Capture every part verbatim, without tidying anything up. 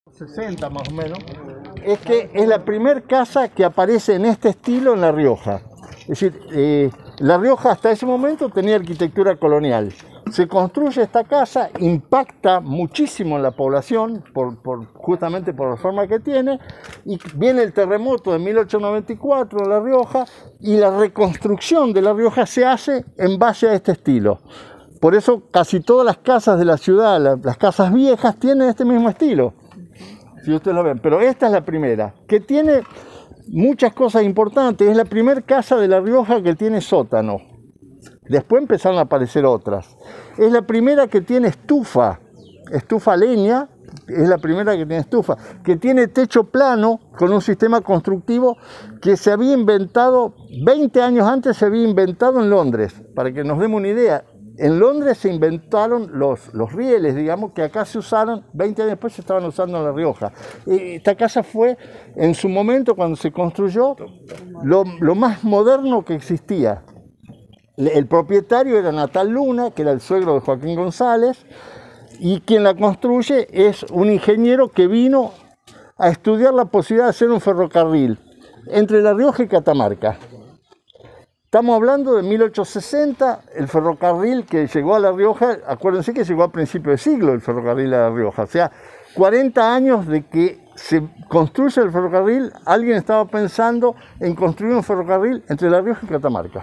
sesenta más o menos, es que es la primera casa que aparece en este estilo en La Rioja. Es decir, eh, La Rioja hasta ese momento tenía arquitectura colonial. Se construye esta casa, impacta muchísimo en la población, por, por, justamente por la forma que tiene, y viene el terremoto de mil ochocientos noventa y cuatro en La Rioja, y la reconstrucción de La Rioja se hace en base a este estilo. Por eso casi todas las casas de la ciudad, la, las casas viejas, tienen este mismo estilo, si ustedes lo ven. Pero esta es la primera, que tiene muchas cosas importantes. Es la primera casa de La Rioja que tiene sótano. Después empezaron a aparecer otras. Es la primera que tiene estufa, estufa leña, es la primera que tiene estufa, que tiene techo plano con un sistema constructivo que se había inventado, veinte años antes se había inventado en Londres, para que nos demos una idea. En Londres se inventaron los, los rieles, digamos, que acá se usaron, veinte años después se estaban usando en La Rioja. Esta casa fue, en su momento, cuando se construyó, lo, lo más moderno que existía. El propietario era Natal Luna, que era el suegro de Joaquín González, y quien la construye es un ingeniero que vino a estudiar la posibilidad de hacer un ferrocarril entre La Rioja y Catamarca. Estamos hablando de mil ochocientos sesenta, el ferrocarril que llegó a La Rioja, acuérdense que llegó a principios de siglo el ferrocarril a La Rioja, o sea, cuarenta años de que se construye el ferrocarril, alguien estaba pensando en construir un ferrocarril entre La Rioja y Catamarca.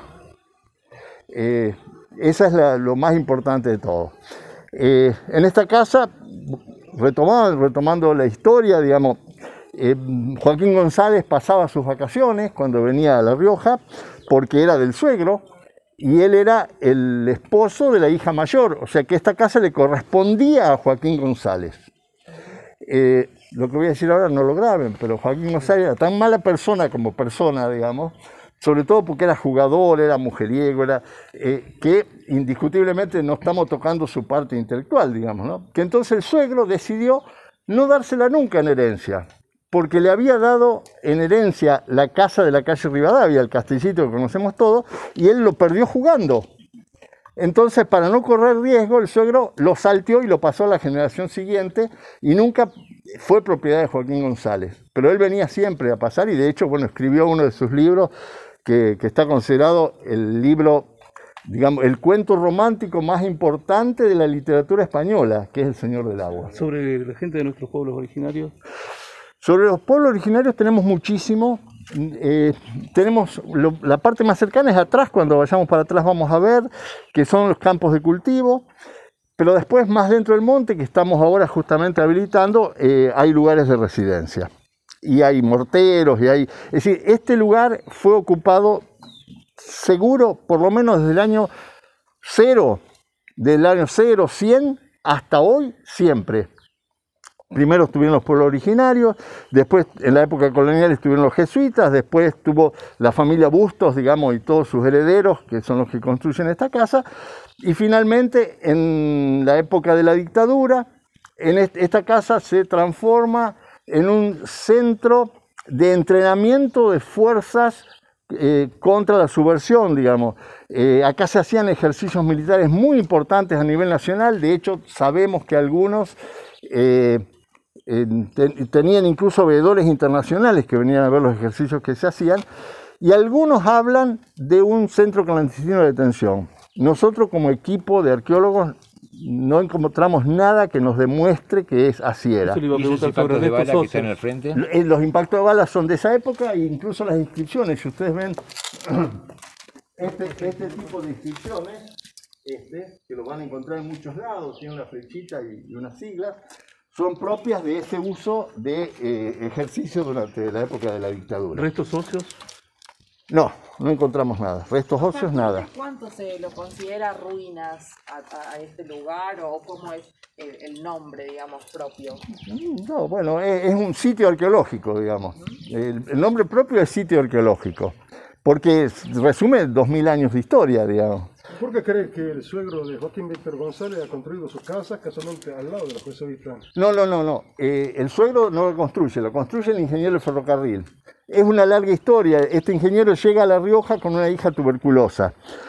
Eh, esa es la, lo más importante de todo. Eh, en esta casa, retomando, retomando la historia, digamos, eh, Joaquín González pasaba sus vacaciones cuando venía a La Rioja, porque era del suegro, y él era el esposo de la hija mayor, o sea que esta casa le correspondía a Joaquín González. Eh, lo que voy a decir ahora no lo graben, pero Joaquín González era tan mala persona como persona, digamos, sobre todo porque era jugador, era mujeriego, era, eh, que indiscutiblemente no estamos tocando su parte intelectual, digamos, ¿no? Que entonces el suegro decidió no dársela nunca en herencia, porque le había dado en herencia la casa de la calle Rivadavia, el castellito que conocemos todos, y él lo perdió jugando. Entonces, para no correr riesgo, el suegro lo salteó y lo pasó a la generación siguiente, y nunca fue propiedad de Joaquín González. Pero él venía siempre a pasar, y de hecho, bueno, escribió uno de sus libros, que, que está considerado el libro, digamos, el cuento romántico más importante de la literatura española, que es El Señor del Agua. Sobre la gente de nuestros pueblos originarios. Sobre los pueblos originarios tenemos muchísimo. Eh, tenemos lo, la parte más cercana es atrás, cuando vayamos para atrás vamos a ver que son los campos de cultivo, pero después más dentro del monte, que estamos ahora justamente habilitando, eh, hay lugares de residencia y hay morteros y hay, es decir, este lugar fue ocupado seguro por lo menos desde el año cero, del año cero, cien hasta hoy, siempre. Primero estuvieron los pueblos originarios, después en la época colonial estuvieron los jesuitas, después estuvo la familia Bustos, digamos, y todos sus herederos, que son los que construyen esta casa, y finalmente en la época de la dictadura, en este, esta casa se transforma en un centro de entrenamiento de fuerzas eh, contra la subversión, digamos. Eh, acá se hacían ejercicios militares muy importantes a nivel nacional, de hecho sabemos que algunos eh, Eh, tenían incluso veedores internacionales que venían a ver los ejercicios que se hacían, y algunos hablan de un centro clandestino de detención. Nosotros como equipo de arqueólogos no encontramos nada que nos demuestre que es así era. ¿Y esos impactos de bala que están al frente? Los impactos de bala son de esa época, e incluso las inscripciones, si ustedes ven este, este tipo de inscripciones, este, que lo van a encontrar en muchos lados, tiene una flechita y, y unas siglas, son propias de ese uso de eh, ejercicio durante la época de la dictadura. ¿Restos óseos? No, no encontramos nada. Restos óseos, nada. ¿Cuánto se lo considera ruinas a, a este lugar, o cómo es el, el nombre, digamos, propio? No, bueno, es, es un sitio arqueológico, digamos. El, el nombre propio es sitio arqueológico, porque resume dos mil años de historia, digamos. ¿Por qué cree que el suegro de Joaquín Víctor González ha construido su casa casualmente al lado de la jesuita? No, no, no, no. Eh, el suegro no lo construye, lo construye el ingeniero del ferrocarril. Es una larga historia. Este ingeniero llega a La Rioja con una hija tuberculosa.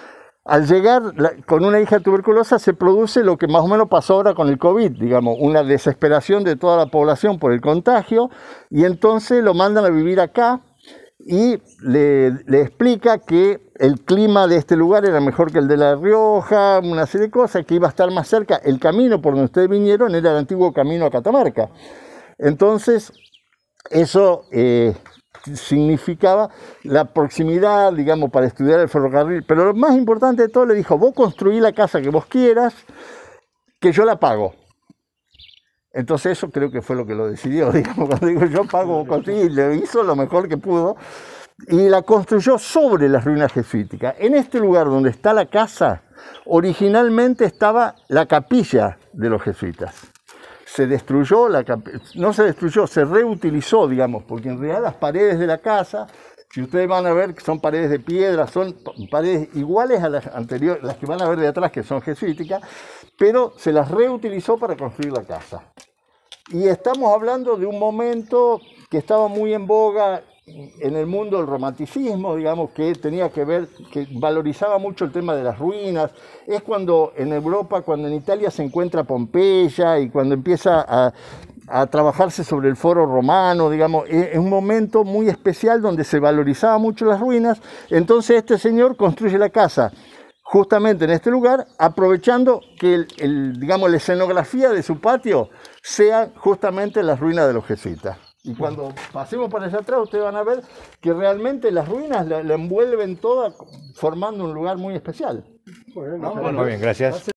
al llegar la, con una hija tuberculosa se produce lo que más o menos pasó ahora con el COVID, digamos, una desesperación de toda la población por el contagio, y entonces lo mandan a vivir acá y le, le explica que el clima de este lugar era mejor que el de La Rioja, una serie de cosas, que iba a estar más cerca, el camino por donde ustedes vinieron era el antiguo camino a Catamarca. Entonces, eso eh, significaba la proximidad, digamos, para estudiar el ferrocarril. Pero lo más importante de todo, le dijo, vos construí la casa que vos quieras, que yo la pago. Entonces eso creo que fue lo que lo decidió, digamos, cuando digo yo pago, vos construí, le hizo lo mejor que pudo, y la construyó sobre las ruinas jesuíticas. En este lugar donde está la casa, originalmente estaba la capilla de los jesuitas. Se destruyó, la no se destruyó, se reutilizó, digamos, porque en realidad las paredes de la casa, si ustedes van a ver que son paredes de piedra, son paredes iguales a las anteriores, las que van a ver de atrás, que son jesuíticas, pero se las reutilizó para construir la casa. Y estamos hablando de un momento que estaba muy en boga en el mundo del romanticismo, digamos, que tenía que ver, que valorizaba mucho el tema de las ruinas. Es cuando en Europa, cuando en Italia se encuentra Pompeya y cuando empieza a, a trabajarse sobre el foro romano, digamos, es un momento muy especial donde se valorizaba mucho las ruinas. Entonces este señor construye la casa justamente en este lugar, aprovechando que el, el, digamos, la escenografía de su patio sea justamente las ruinas de los jesuitas. Y cuando pasemos por allá atrás, ustedes van a ver que realmente las ruinas la, la envuelven toda formando un lugar muy especial. Muy bien, gracias.